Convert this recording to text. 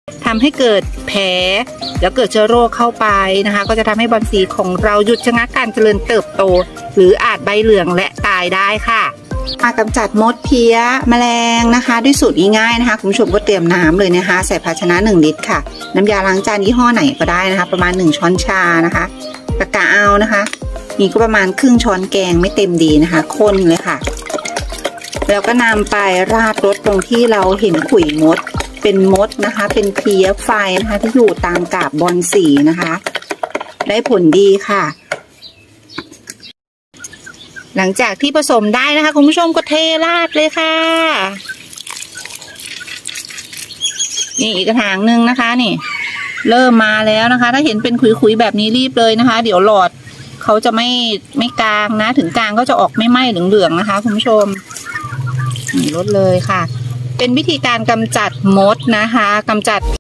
ทำให้เกิดแผลแล้วเกิดเชื้อโรคเข้าไปนะคะก็จะทำให้บอนสีของเราหยุดชะงักการเจริญเติบโตหรืออาจใบเหลืองและตายได้ค่ะกำจัดมดเพี้ยแมลงนะคะด้วยสูตรง่ายๆนะคะคุณผู้ชมก็เตรียมน้ำเลยนะคะใส่ภาชนะ1 ลิตรค่ะน้ำยาล้างจานยี่ห้อไหนก็ได้นะคะประมาณ1 ช้อนชานะคะกะเอานะคะนี่ก็ประมาณครึ่งช้อนแกงไม่เต็มดีนะคะคนเลยค่ะแล้วก็นำไปราดรสตรงที่เราเห็นขุยมดเป็นมดนะคะเป็นเพี้ยไฟนะคะที่อยู่ตามกาบบอนสีนะคะได้ผลดีค่ะหลังจากที่ผสมได้นะคะคุณผู้ชมก็เทราดเลยค่ะนี่อีกกระถางหนึ่งนะคะนี่เริ่มมาแล้วนะคะถ้าเห็นเป็นขุยๆแบบนี้รีบเลยนะคะเดี๋ยวหลอดเขาจะไม่กลางนะถึงกลางก็จะออกไม่ไหม้เหลืองๆนะคะคุณผู้ชมลดเลยค่ะเป็นวิธีการกำจัดมดนะคะกำจัด